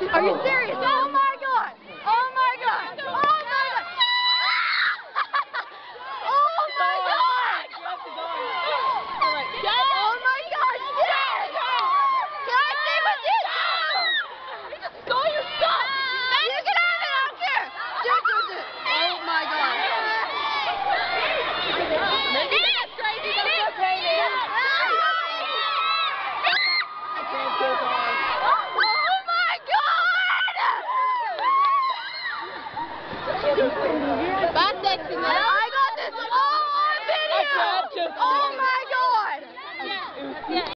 Are you serious? Oh my god! Oh my god! Oh my god! Oh my god! Oh my god! Yes! Can I stay with you? You just stole your stuff! You can have it! I don't care! Do it! Oh my god! That's crazy! That's so crazy! Backstage, I got this all on video! Oh my